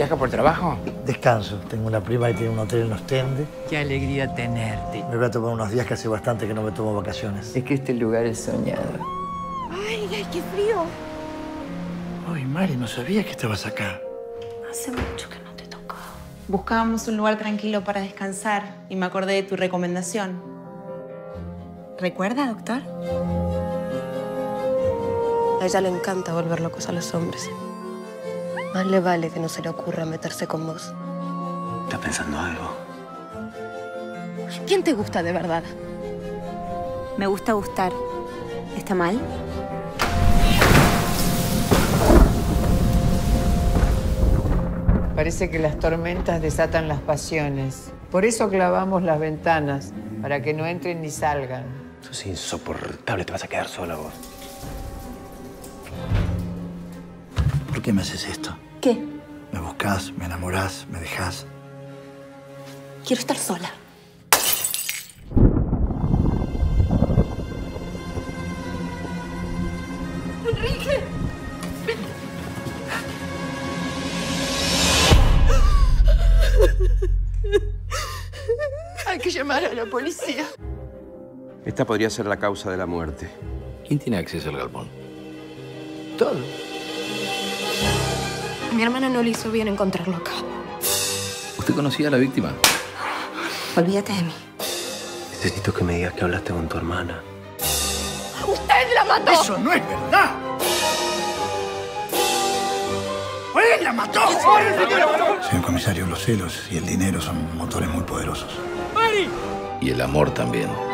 ¿Viaja por trabajo? Descanso. Tengo una prima que tiene un hotel en Ostende. Qué alegría tenerte. Me voy a tomar unos días que hace bastante que no me tomo vacaciones. Es que este lugar es soñado. ¡Ay, qué frío! Ay, Mari, no sabía que estabas acá. Hace mucho que no te tocaba. Buscábamos un lugar tranquilo para descansar y me acordé de tu recomendación. ¿Recuerda, doctor? A ella le encanta volver locos a los hombres. Más le vale que no se le ocurra meterse con vos. ¿Estás pensando algo? ¿Quién te gusta de verdad? Me gusta gustar. ¿Está mal? Parece que las tormentas desatan las pasiones. Por eso clavamos las ventanas, para que no entren ni salgan. Eso es insoportable, te vas a quedar sola vos. ¿Por qué me haces esto? ¿Qué? Me buscas, me enamorás, me dejás. Quiero estar sola. ¡Enrique! Hay que llamar a la policía. Esta podría ser la causa de la muerte. ¿Quién tiene acceso al galpón? Todo. Mi hermana no le hizo bien encontrarlo acá. ¿Usted conocía a la víctima? Olvídate de mí. Necesito que me digas que hablaste con tu hermana. ¡Usted la mató! ¡Eso no es verdad! ¡Él la mató! Señor comisario, los celos y el dinero son motores muy poderosos. Y el amor también.